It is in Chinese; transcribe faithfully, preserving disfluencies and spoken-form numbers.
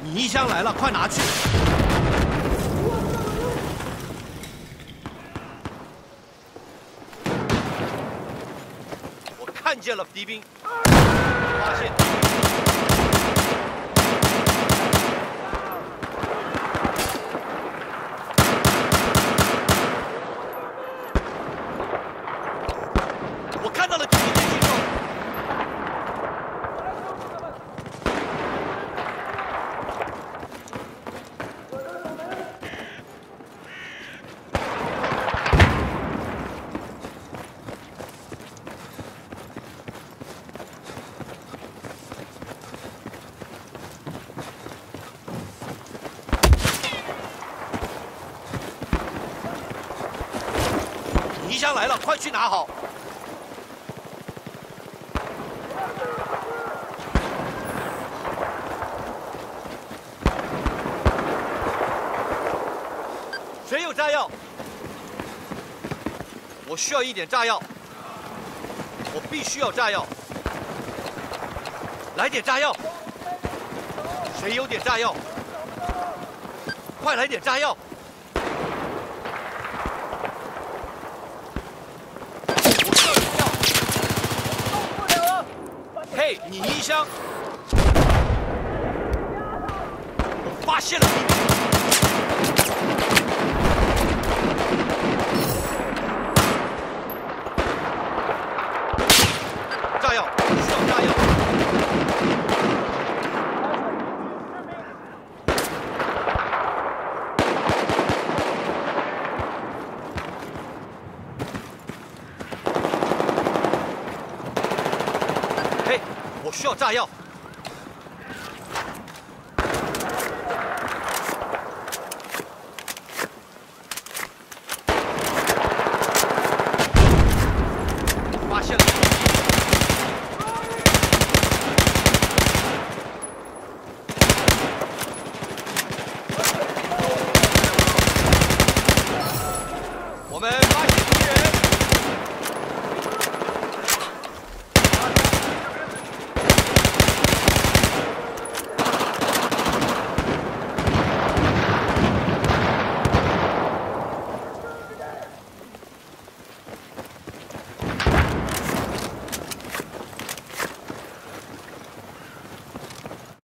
你衣箱来了，快拿去！我看见了敌兵，发现。 我看到了敌人进攻。敌箱来了，快去拿好！ 谁有炸药？我需要一点炸药，我必须要炸药。来点炸药！谁有点炸药？快来点炸药！我需要炸药！动不了了！嘿，你衣箱！我发现了敌人！ 炸药，需要炸药！嘿，我需要炸药！发现了！ 我们发现。